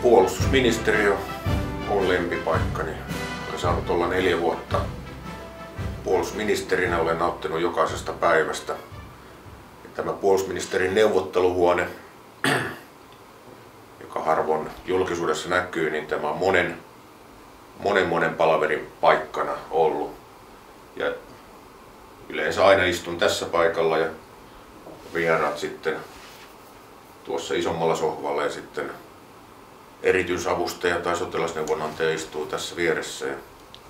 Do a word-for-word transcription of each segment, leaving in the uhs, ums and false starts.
Puolustusministeriö on lempipaikkani. Olen saanut olla neljä vuotta puolustusministerinä, olen nauttinut jokaisesta päivästä. Tämä puolustusministerin neuvotteluhuone, joka harvoin julkisuudessa näkyy, niin tämä on monen, monen, monen palaverin paikkana ollut. Ja yleensä aina istun tässä paikalla ja vieraat sitten tuossa isommalla sohvalla ja sitten erityisavustaja tai sotilasneuvonantaja istuu tässä vieressä. Ja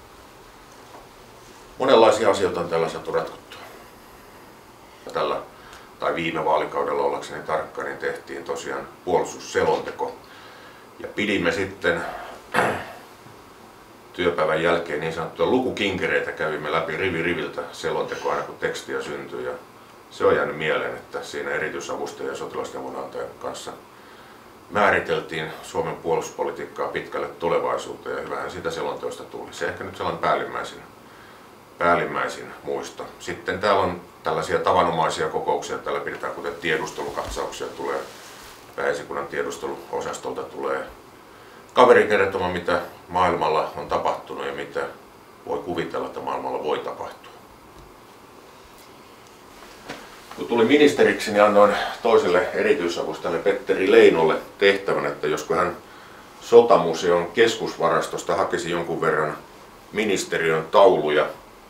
monenlaisia asioita on tällä saatu ratkottua. Tällä, tai viime vaalikaudella ollakseni tarkka, niin tehtiin tosiaan puolustusselonteko. Ja pidimme sitten työpäivän jälkeen niin sanottuja lukukinkereitä, kävimme läpi rivi riviltä selontekoa aina kun tekstiä syntyi. Ja se on jäänyt mieleen, että siinä erityisavustaja ja sotilasneuvonantajan kanssa määriteltiin Suomen puolustuspolitiikkaa pitkälle tulevaisuuteen ja hyvähän siitä selonteosta tuli. Se ehkä nyt sellainen päällimmäisin, päällimmäisin muisto. Sitten täällä on tällaisia tavanomaisia kokouksia, täällä pidetään kuten tiedustelukatsauksia tulee, pääesikunnan tiedusteluosastolta tulee kaveri kertomaan, mitä maailmalla on tapahtunut ja mitä voi kuvitella, että maailmalla voi tapahtua. Kun tuli ministeriksi, niin annoin toiselle erityisavustajalle Petteri Leinolle tehtävän, että josko hän Sotamuseon keskusvarastosta hakisi jonkun verran ministeriön tauluja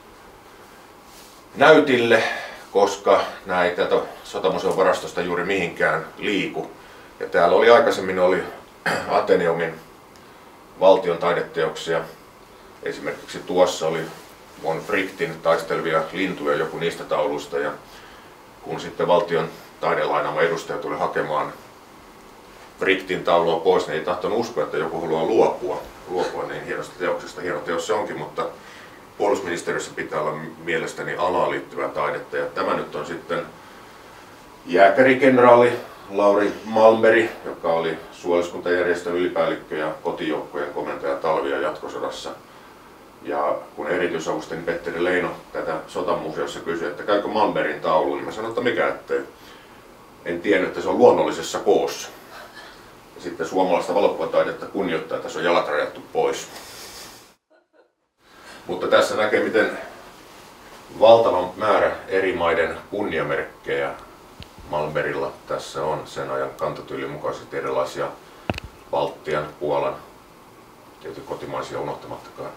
näytille, koska näitä Sotamuseon varastosta juuri mihinkään liiku. Ja täällä oli aikaisemmin oli Ateneumin valtion taideteoksia. Esimerkiksi tuossa oli von Wrightin taistelevia lintuja, joku niistä tauluista. Ja kun sitten valtion taidelainaama edustaja tuli hakemaan Wrightin taulua pois, niin ei tahtonut uskoa, että joku haluaa luopua, luopua niin hienosta teoksesta. Hieno teos se onkin, mutta puolustusministeriössä pitää olla mielestäni alaan liittyvää taidetta. Ja tämä nyt on sitten jääkärikenraali Lauri Malmberg, joka oli suojeluskuntajärjestön ylipäällikkö ja kotijoukkojen komentaja talvi- ja jatkosodassa. Ja kun erityisavustani Petteri Leino tätä Sotamuseossa kysyi, että käykö Malmbergin taulu, niin mä sanoin, että mikä ettei. En tiennyt, että se on luonnollisessa koossa. Ja sitten suomalaista valokuvataidetta kunnioittaa, että se on jalat rajattu pois. Mutta tässä näkee, miten valtavan määrä eri maiden kunniamerkkejä Malmbergilla tässä on. Sen ajan kantotyylin mukaisesti erilaisia Baltian, Puolan, tietysti kotimaisia unohtamattakaan.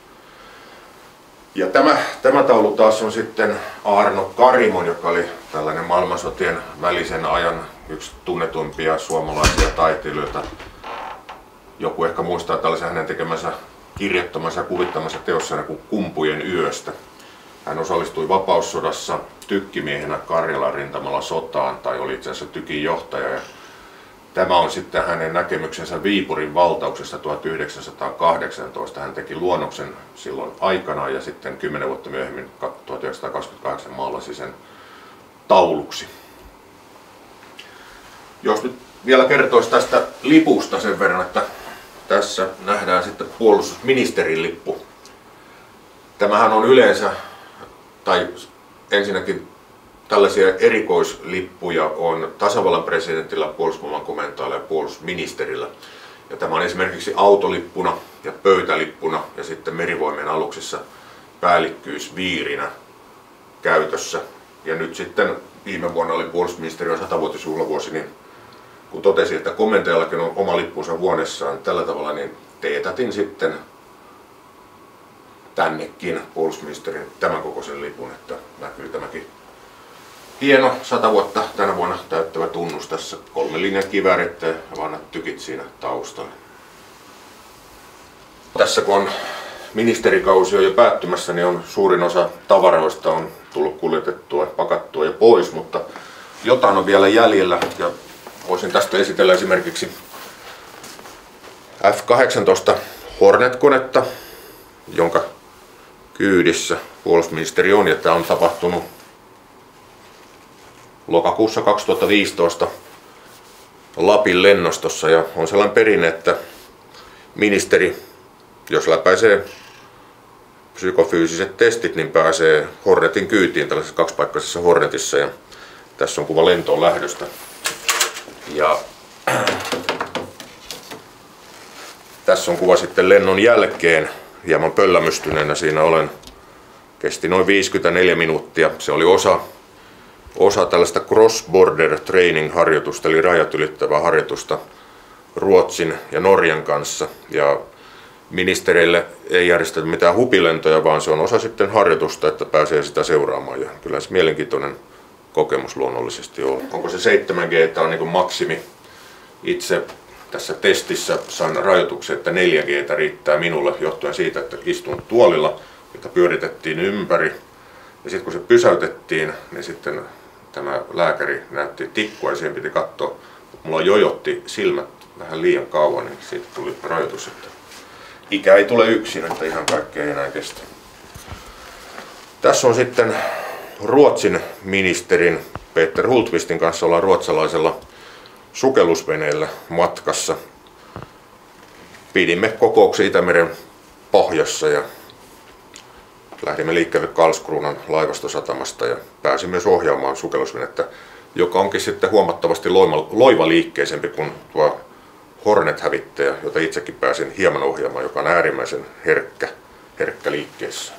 Ja tämä, tämä taulu taas on sitten Aarno Karimon, joka oli tällainen maailmansotien välisen ajan yksi tunnetuimpia suomalaisia taiteilijoita. Joku ehkä muistaa tällaisen hänen tekemänsä kirjoittamansa ja kuvittamansa teossana kuin Kumpujen yöstä. Hän osallistui vapaussodassa tykkimiehenä Karjalan rintamalla sotaan, tai oli itse asiassa tykin johtaja. Ja tämä on sitten hänen näkemyksensä Viipurin valtauksesta tuhatyhdeksänsataakahdeksantoista. Hän teki luonnoksen silloin aikanaan ja sitten kymmenen vuotta myöhemmin tuhatyhdeksänsataakaksikymmentäkahdeksan maalasi sen tauluksi. Jos nyt vielä kertoisi tästä lipusta sen verran, että tässä nähdään sitten puolustusministerin lippu. Tämähän on yleensä, tai ensinnäkin tällaisia erikoislippuja on tasavallan presidentillä, puolustusvoiman komentaalla ja puolustusministerillä. Ja tämä on esimerkiksi autolippuna ja pöytälippuna ja sitten merivoimien aluksissa päällikkyysviirinä käytössä. Ja nyt sitten viime vuonna oli puolustusministeriön satavuotisjuhlavuosi, niin kun totesin, että komentajallakin on oma lippunsa huoneessaan tällä tavalla, niin teetätin sitten tännekin puolustusministerin tämän kokoisen lipun, että näkyy tämäkin hieno sata vuotta tänä vuonna täyttävä tunnus tässä, kolme linjan kiväärit ja vanhat tykit siinä taustalla. Tässä kun on ministerikausi on jo päättymässä, niin on suurin osa tavaroista on tullut kuljetettua, pakattua ja pois, mutta jotain on vielä jäljellä ja voisin tästä esitellä esimerkiksi F kahdeksantoista Hornet-konetta, jonka kyydissä puolustusministeri on, ja tämä on tapahtunut lokakuussa kaksituhattaviisitoista Lapin lennostossa, ja on sellainen perinne, että ministeri, jos läpäisee psykofyysiset testit, niin pääsee Hornetin kyytiin tällaisessa kaksipaikkaisessa Hornetissa, ja tässä on kuva lentoon lähdöstä. Ja Tässä on kuva sitten lennon jälkeen. Hieman pöllämystyneenä siinä olen. Kesti noin viisikymmentäneljä minuuttia. Se oli osa, osa tällaista cross-border training-harjoitusta, eli rajat ylittävää harjoitusta Ruotsin ja Norjan kanssa. Ja ministereille ei järjestetä mitään hupilentoja, vaan se on osa sitten harjoitusta, että pääsee sitä seuraamaan. Ja kyllä se mielenkiintoinen kokemus luonnollisesti on. Onko se seitsemän G on niin kuin maksimi? Itse tässä testissä sain rajoituksen, että neljä G riittää minulle johtuen siitä, että istun tuolilla, jota pyöritettiin ympäri. Ja sitten kun se pysäytettiin, niin sitten tämä lääkäri näytti tikkua ja siihen piti katsoa. Mulla jojotti silmät vähän liian kauan, niin siitä tuli rajoitus, että ikä ei tule yksin, että ihan kaikkea ei enää kestä. Tässä on sitten Ruotsin ministerin Peter Hultqvistin kanssa ollaan ruotsalaisella sukellusveneellä matkassa. Pidimme kokouksen Itämeren pohjassa ja lähdimme liikkeelle Karlskronan laivastosatamasta ja pääsimme myös ohjaamaan sukellusvenettä, joka onkin sitten huomattavasti loivaliikkeisempi kuin tuo Hornet-hävittäjä, jota itsekin pääsin hieman ohjaamaan, joka on äärimmäisen herkkä, herkkä liikkeessä.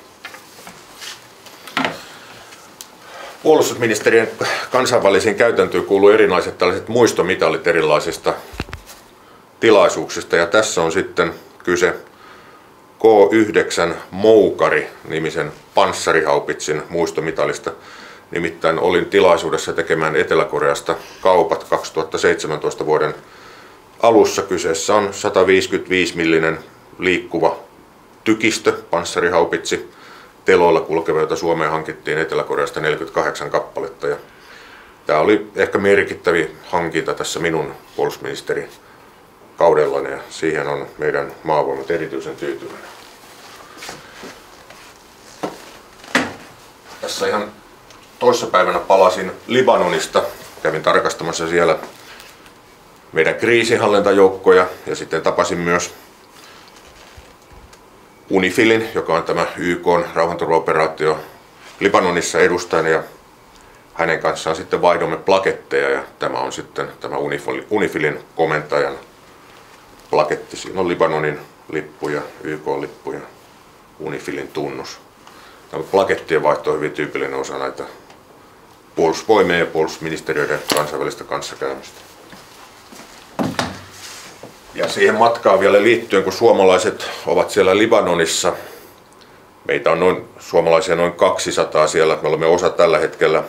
Puolustusministeriön kansainvälisiin käytäntöön kuuluu erilaiset tällaiset muistomitalit erilaisista tilaisuuksista, ja tässä on sitten kyse K yhdeksän Moukari-nimisen panssarihaupitsin muistomitalista. Nimittäin olin tilaisuudessa tekemään Etelä-Koreasta kaupat kaksituhattaseitsemäntoista vuoden alussa. Kyseessä on sata viisikymmentäviisi millinen liikkuva tykistö, panssarihaupitsi, teloilla kulkeva, jota Suomeen hankittiin Etelä-Koreasta neljäkymmentäkahdeksan kappaletta. Ja tämä oli ehkä merkittävin hankinta tässä minun puolustusministerin kaudellani, ja siihen on meidän maavoimat erityisen tyytyväinen. Tässä ihan toissapäivänä palasin Libanonista. Kävin tarkastamassa siellä meidän kriisinhallintajoukkoja ja sitten tapasin myös UNIFILin, joka on tämä Y K:n rauhanturvaoperaatio Libanonissa edustajana, ja hänen kanssaan sitten vaihdomme plaketteja, ja tämä on sitten tämä UNIFILin komentajan plaketti. Siinä on Libanonin lippu ja Y K-lippu ja UNIFILin tunnus. Tämä plakettien vaihto on hyvin tyypillinen osa näitä puolustusvoimien ja puolustusministeriöiden kansainvälistä kanssakäymistä. Ja siihen matkaan vielä liittyen, kun suomalaiset ovat siellä Libanonissa, meitä on noin, suomalaisia noin kaksisataa siellä, me olemme osa tällä hetkellä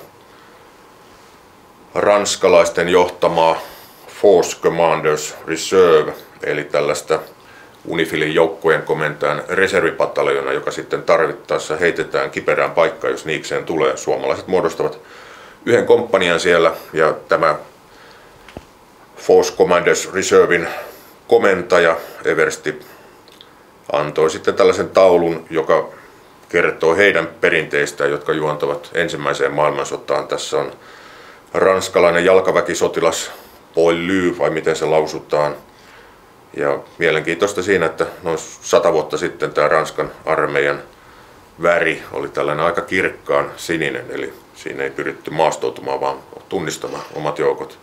ranskalaisten johtamaa Force Commanders Reserve, eli tällaista UNIFILin joukkojen komentajan reservipataljona, joka sitten tarvittaessa heitetään kiperään paikkaan, jos niikseen tulee. Suomalaiset muodostavat yhden komppanian siellä, ja tämä Force Commanders Reservein komentaja Eversti antoi sitten tällaisen taulun, joka kertoo heidän perinteistään, jotka juontavat ensimmäiseen maailmansotaan. Tässä on ranskalainen jalkaväkisotilas Poilu, vai miten se lausutaan. Ja mielenkiintoista siinä, että noin sata vuotta sitten tämä Ranskan armeijan väri oli tällainen aika kirkkaan sininen, eli siinä ei pyritty maastoutumaan, vaan tunnistamaan omat joukot.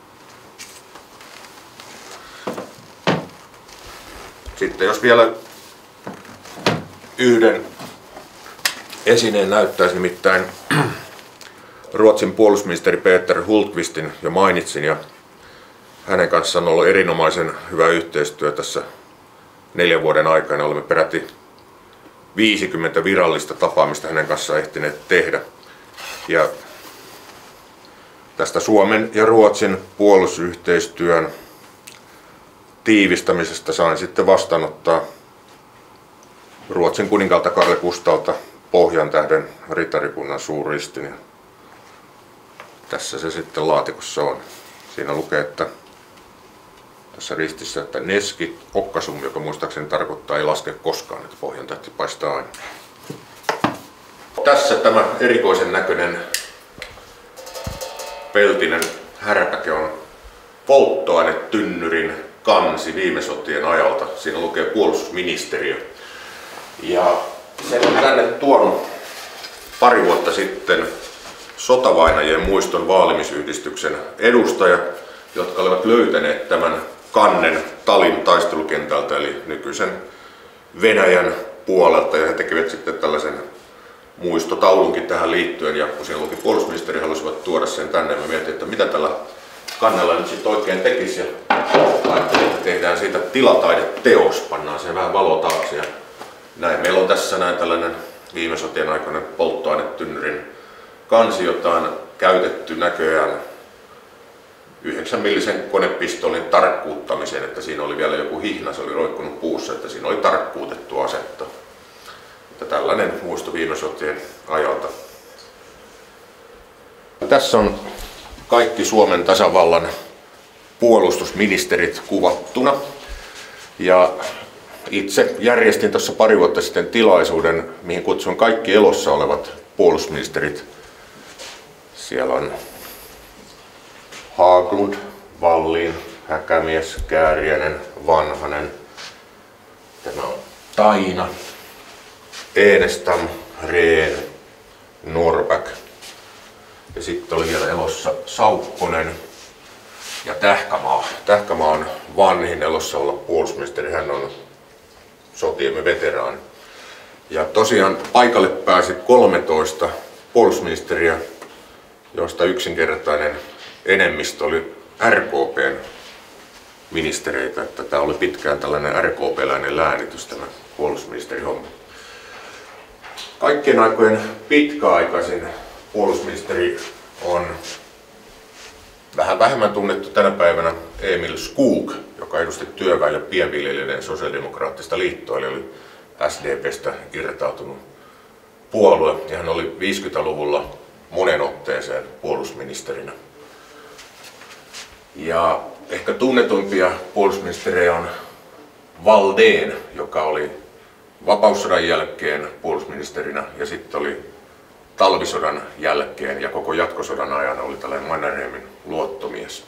Sitten jos vielä yhden esineen näyttäisi, nimittäin Ruotsin puolustusministeri Peter Hultqvistin jo mainitsin, ja hänen kanssaan on ollut erinomaisen hyvä yhteistyö tässä neljän vuoden aikana. Olemme peräti viisikymmentä virallista tapaamista hänen kanssaan ehtineet tehdä. Ja tästä Suomen ja Ruotsin puolustusyhteistyön tiivistämisestä sain sitten vastaanottaa Ruotsin kuninkaalta Karle Kustalta Pohjantähden ritarikunnan suurristin. Ja tässä se sitten laatikossa on. Siinä lukee, että tässä ristissä, että Neski Okkasum, joka muistaakseni tarkoittaa ei laske koskaan, että Pohjantähti paistaa aina. Tässä tämä erikoisen näköinen peltinen härpäke on polttoainetynnyrin kansi viime sotien ajalta. Siinä lukee puolustusministeriö. Ja sen on tänne tuonut pari vuotta sitten sotavainajien muiston vaalimisyhdistyksen edustajat, jotka olivat löytäneet tämän kannen Stalin taistelukentältä eli nykyisen Venäjän puolelta, ja he tekivät sitten tällaisen muistotaulunkin tähän liittyen, ja kun siellä luki puolustusministeri, halusivat tuoda sen tänne, ja mä mietin, että mitä tällä kannella nyt sitten oikein tekisi, ja ajattelin, että tehdään siitä tilataideteos, pannaan sen vähän valo taakse, ja näin. Meillä on tässä näin tällainen viime sotien aikainen polttoainetynnyrin kansi, jota on käytetty näköjään yhdeksän millisen konepistolin tarkkuuttamiseen, että siinä oli vielä joku hihna, se oli roikkunut puussa, että siinä oli tarkkuutettu asetta. Että tällainen muisto viime sotien ajalta. Tässä on kaikki Suomen tasavallan puolustusministerit kuvattuna. Ja itse järjestin tuossa pari vuotta sitten tilaisuuden, mihin kutsun kaikki elossa olevat puolustusministerit. Siellä on Haglund, Wallin, Häkämies, Kääriäinen, Vanhanen. Tämä on Taina, Enestam, Rehn, Norrback. Ja sitten oli vielä elossa Saukkonen ja Tähkämaa. Tähkämaa on vanhin elossa olla puolustusministeri, hän on sotiemme veteraani. Ja tosiaan paikalle pääsi kolmetoista puolustusministeriä, joista yksinkertainen enemmistö oli R K P:n ministereitä, että tämä oli pitkään tällainen R K P-läinen läänitys, tämä puolustusministerihomma. Kaikkien aikojen pitkäaikaisin puolustusministeri on vähän vähemmän tunnettu tänä päivänä Emil Skog, joka edusti työväen ja pienviljelijöiden sosiaalidemokraattista liittoa, eli oli S D P:stä irtautunut puolue, ja hän oli viisikymmentäluvulla monen otteeseen puolustusministerinä. Ja ehkä tunnetuimpia puolustusministeriä on Valdén, joka oli vapaussodan jälkeen puolustusministerinä, ja sitten oli talvisodan jälkeen ja koko jatkosodan ajan oli tällainen Mannerheimin luottomies.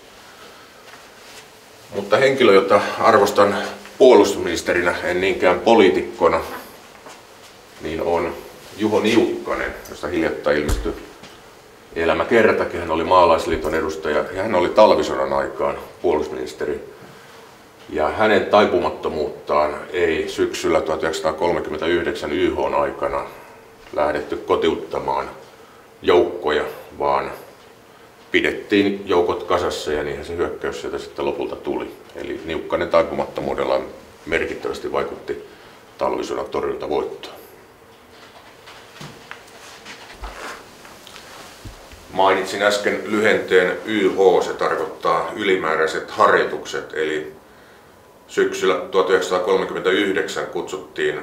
Mutta henkilö, jota arvostan puolustusministerinä, en niinkään poliitikkona, niin on Juho Niukkanen, josta hiljattain ilmestyi elämäkertakin. Hän oli Maalaisliiton edustaja ja hän oli talvisodan aikaan puolustusministeri. Ja hänen taipumattomuuttaan ei syksyllä tuhatyhdeksänsataakolmekymmentäyhdeksän Y H:n aikana lähdetty kotiuttamaan joukkoja, vaan pidettiin joukot kasassa ja niinhän se hyökkäys sieltä sitten lopulta tuli. Eli Niukkanen taipumattomuudellaan merkittävästi vaikutti talvisodan torjuntavoittoon. Mainitsin äsken lyhenteen Y H, se tarkoittaa ylimääräiset harjoitukset, eli syksyllä tuhatyhdeksänsataakolmekymmentäyhdeksän kutsuttiin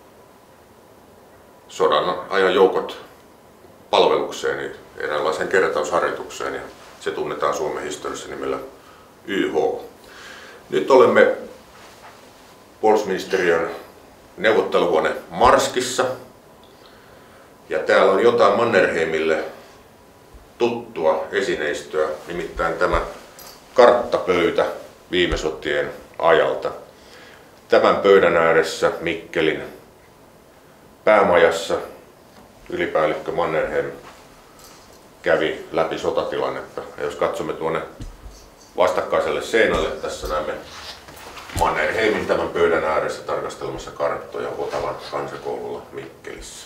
sodan ajan joukot palvelukseen, eräänlaiseen kertausharjoitukseen, ja se tunnetaan Suomen historiassa nimellä Y H. Nyt olemme puolustusministeriön neuvotteluhuone Marskissa, ja täällä on jotain Mannerheimille tuttua esineistöä, nimittäin tämä karttapöytä viime sotien ajalta. Tämän pöydän ääressä Mikkelin päämajassa ylipäällikkö Mannerheim kävi läpi sotatilannetta. Ja jos katsomme tuonne vastakkaiselle seinälle, tässä näemme Mannerheimin tämän pöydän ääressä tarkastelemassa karttoja Otavan kansakoululla Mikkelissä.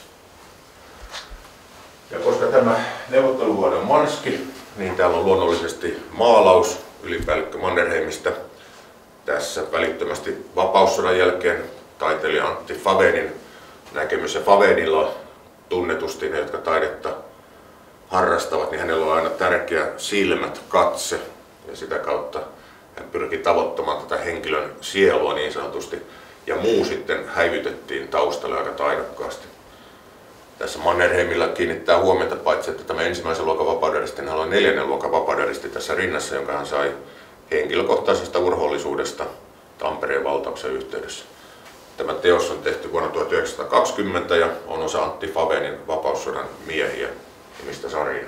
Ja koska tämä neuvotteluhuone on Marski, niin täällä on luonnollisesti maalaus ylipäällikkö Mannerheimistä. Tässä välittömästi vapaussodan jälkeen taiteilija Antti Favenin näkemys, ja Favenilla tunnetusti ne, jotka taidetta harrastavat, niin hänellä on aina tärkeä silmät, katse, ja sitä kautta hän pyrki tavoittamaan tätä henkilön sielua niin sanotusti, ja muu sitten häivytettiin taustalle aika taidokkaasti. Tässä Mannerheimilla kiinnittää huomiota paitsi, että tämä ensimmäisen luokan vapauderisti, niin hän on neljännen luokan vapauderisti tässä rinnassa, jonka hän sai henkilökohtaisesta urhollisuudesta Tampereen valtauksen yhteydessä. Tämä teos on tehty vuonna tuhatyhdeksänsataakaksikymmentä ja on osa Antti Favenin Vapaussodan miehiä nimistä sarjaa.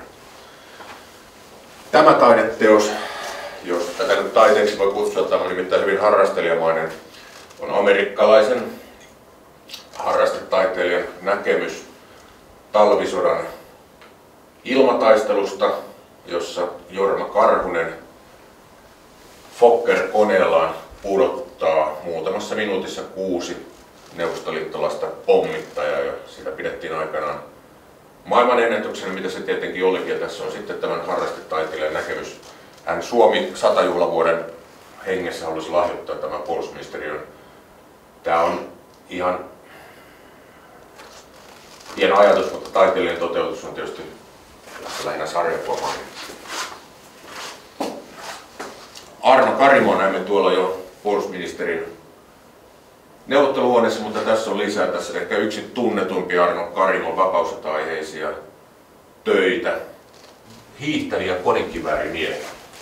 Tämä taideteos, jos tätä nyt taiteeksi voi kutsua, tämä on nimittäin hyvin harrastelijamainen, on amerikkalaisen harrastetaiteilijan näkemys talvisodan ilmataistelusta, jossa Jorma Karhunen Fokker-koneellaan ottaa muutamassa minuutissa kuusi neuvostoliittolaista pommittajaa, ja sitä pidettiin aikanaan maailmanennätyksenä, mitä se tietenkin olikin. Ja tässä on sitten tämän harrastetaiteilijan näkemys. Hän Suomi satajuhlavuoden hengessä halusi lahjoittaa tämän puolustusministeriön. Tämä on ihan hieno ajatus, mutta taiteilijan toteutus on tietysti lähinnä sarjakuva. Arno Karimo näemme tuolla jo puolustusministerin neuvotteluhuoneessa, mutta tässä on lisää. Tässä ehkä yksi tunnetumpi Arno Karimon vapausaiheisia töitä. Hiihtäviä konekiväärimiehiä.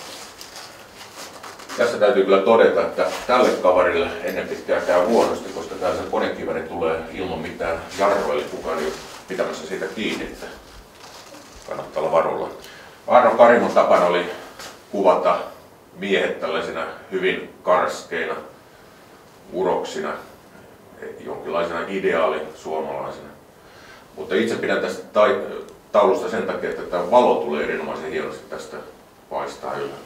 Tässä täytyy kyllä todeta, että tälle kaverille ennen pitkään käy huonosti, koska täällä se konekivääri tulee ilman mitään jarroa, eli kukaan ei ole pitämässä siitä kiinni, että kannattaa olla varulla. Arno Karimon tapana oli kuvata miehet tällaisina hyvin karskeina, uroksina, jonkinlaisena ideaali suomalaisena. Mutta itse pidän tästä taulusta sen takia, että tämä valo tulee erinomaisen hienosti tästä paistaa yllä.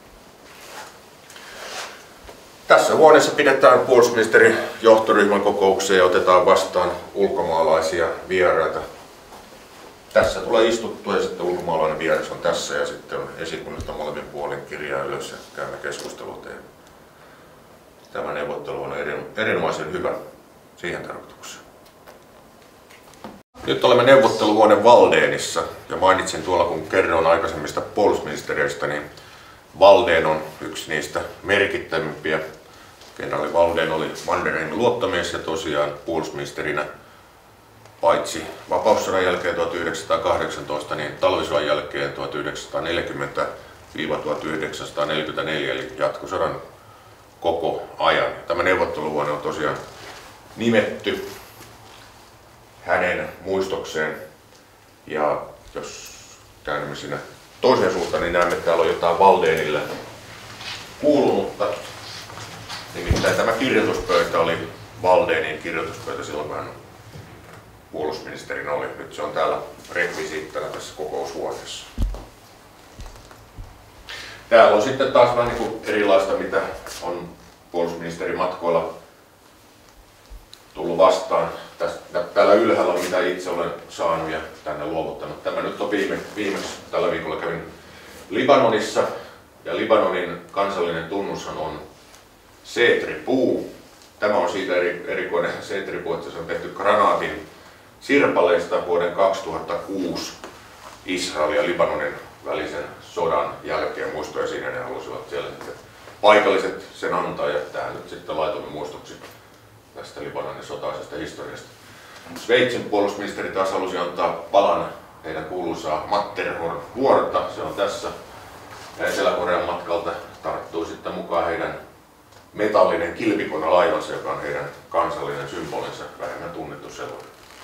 Tässä huoneessa pidetään puolustusministerin johtoryhmän kokouksia ja otetaan vastaan ulkomaalaisia vieraita. Tässä tulee istuttua ja sitten ulkomaalainen vieras on tässä ja sitten on esikunnasta molemmin puolin kirjaa ylös ja käymme keskustelua. Tämä neuvottelu on erinomaisen hyvä siihen tarkoitukseen. Nyt olemme neuvotteluhuoneen Valdeenissa ja mainitsin tuolla, kun kerroin aikaisemmista puolustusministeriöistä, niin Valdeen on yksi niistä merkittävimpiä. Kenraali Valdeen oli Mannerheimin luottamies ja tosiaan puolustusministerinä paitsi vapaussodan jälkeen tuhatyhdeksänsataakahdeksantoista, niin talvisodan jälkeen tuhatyhdeksänsataaneljäkymmentä tuhatyhdeksänsataaneljäkymmentäneljä, eli jatkosodan koko ajan. Tämä neuvotteluhuone on tosiaan nimetty hänen muistokseen, ja jos käännymme sinne toiseen suuntaan, niin näemme, että täällä on jotain Valdeenille kuulunutta. Nimittäin tämä kirjoituspöytä oli Valdeenin kirjoituspöytä silloin, kun hän puolustusministerinä oli. Nyt se on täällä rekvisiittänä tässä kokoushuoneessa. Täällä on sitten taas vähän niin kuin erilaista, mitä on puolustusministerin matkoilla tullut vastaan. Täällä ylhäällä on mitä itse olen saanut ja tänne luovuttanut. Tämä nyt on viime, viimeksi tällä viikolla kävin Libanonissa, ja Libanonin kansallinen tunnushan on seetripuu. Tämä on siitä eri, erikoinen seetripuu, että se on tehty granaatin sirpaleista vuoden kaksituhattakuusi Israelin ja Libanonin välisen sodan jälkeen. Muistoja siinä ne halusivat siellä sitten paikalliset sen antaa, ja tähän nyt sitten laitomme muistoksi tästä Libanonin sotaisesta historiasta. Sveitsin puolustusministeri taas halusi antaa palan heidän kuuluisaa Matterhorn-vuorta. Se on tässä. Ja Etelä-Korean matkalta tarttui sitten mukaan heidän metallinen kilpikonalaivansa, joka on heidän kansallinen symbolinsa, vähemmän tunnettu sellainen.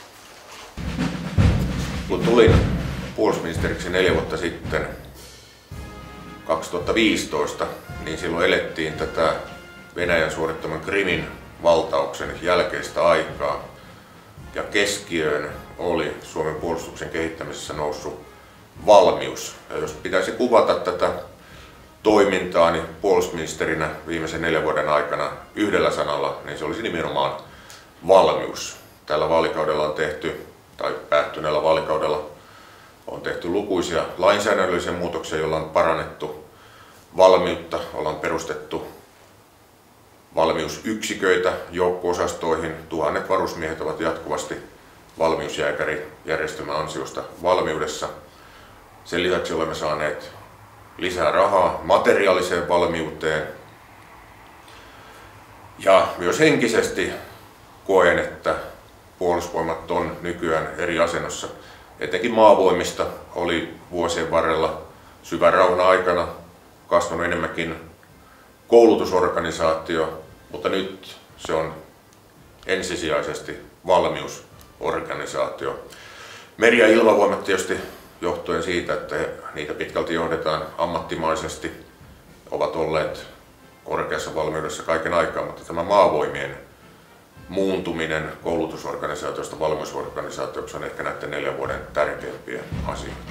Kun tulin puolustusministeriksi neljä vuotta sitten, kaksituhattaviisitoista, niin silloin elettiin tätä Venäjän suorittaman Krimin valtauksen jälkeistä aikaa. Ja keskiöön oli Suomen puolustuksen kehittämisessä noussut valmius. Ja jos pitäisi kuvata tätä toimintaa niin puolustusministerinä viimeisen neljän vuoden aikana yhdellä sanalla, niin se olisi nimenomaan valmius. Tällä vaalikaudella on tehty, tai päättyneellä vaalikaudella on tehty lukuisia lainsäädännöllisiä muutoksia, joilla on parannettu valmiutta, ollaan perustettu valmiusyksiköitä joukko-osastoihin. Tuhannet varusmiehet ovat jatkuvasti valmiusjääkärijärjestelmän ansiosta valmiudessa. Sen lisäksi olemme saaneet lisää rahaa materiaaliseen valmiuteen. Ja myös henkisesti koen, että puolustusvoimat on nykyään eri asennossa. Etenkin maavoimista oli vuosien varrella syvän rauhan aikana kasvanut enemmänkin koulutusorganisaatio, mutta nyt se on ensisijaisesti valmiusorganisaatio. Meri- ja ilmavoimat tietysti johtuen siitä, että niitä pitkälti johdetaan ammattimaisesti, ovat olleet korkeassa valmiudessa kaiken aikaa, mutta tämä maavoimien muuntuminen koulutusorganisaatiosta valmiusorganisaatioksi on ehkä näiden neljän vuoden tärkeimpiä asioita.